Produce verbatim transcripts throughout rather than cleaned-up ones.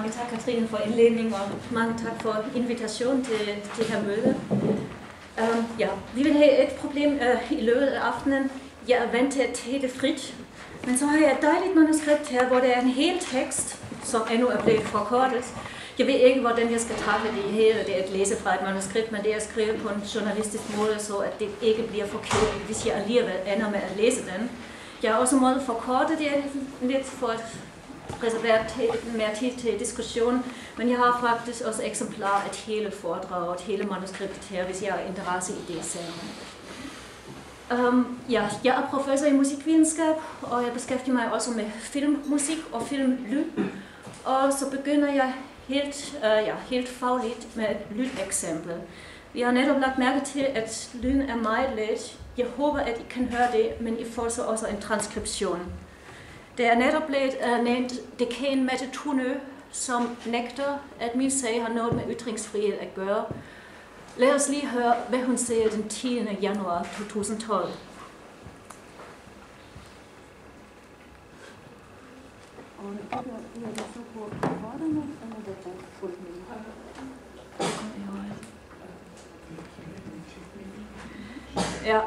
Mange tak, Katrine, for indledning, og mange tak for invitation til, til her møde. Um, ja, vi vil have et problem uh, i løbet af aftenen. Jeg er vant til at tage det frit, men så har jeg et dejligt manuskript her, hvor der er en hel tekst, som endnu er blevet forkortet. Jeg ved ikke, hvordan jeg skal træffe det her. Det er at læse fra et manuskript, men det er skrevet på en journalistisk måde, så at det ikke bliver forkert, hvis jeg alligevel ender med at læse den. Jeg har også måttet forkorte det lidt for at reservere mere tid til diskussion, men jeg har faktisk også eksemplarer af et hele foredrag og et hele manuskript her, hvis jeg har interesse i det selv. Um, ja, jeg er professor i musikvidenskab, og jeg beskæftiger mig også med filmmusik og filmlyd. Og så begynder jeg helt, uh, ja, helt fagligt med et lydeksempel. Vi har netop lagt mærke til, at lyden er meget let. Jeg håber, at I kan høre det, men I får så også en transkription. Det er netop blevet uh, nævnt dekan Mette Thunø, som nægter, at min sag har noget med ytringsfrihed at gøre. Lad os lige høre, hvad hun siger den tiende januar to tusind og tolv. Ja.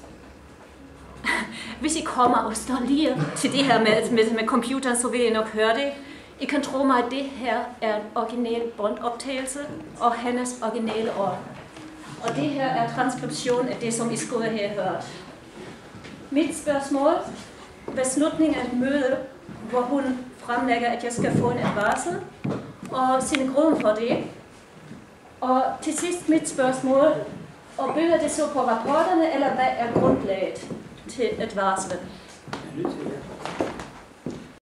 Hvis I kommer og står lige til det her med, med, med computeren, så vil I nok høre det. I kan tro mig, at det her er en original båndoptagelse og hendes originale ord. Og det her er transkription af det, som I skulle have hørt. Mit spørgsmål ved slutningen af et møde, hvor hun fremlægger, at jeg skal få en advarsel, og sin grund for det. Og til sidst mit spørgsmål, og bygger det så på rapporterne, eller hvad er grundlaget til advarslen?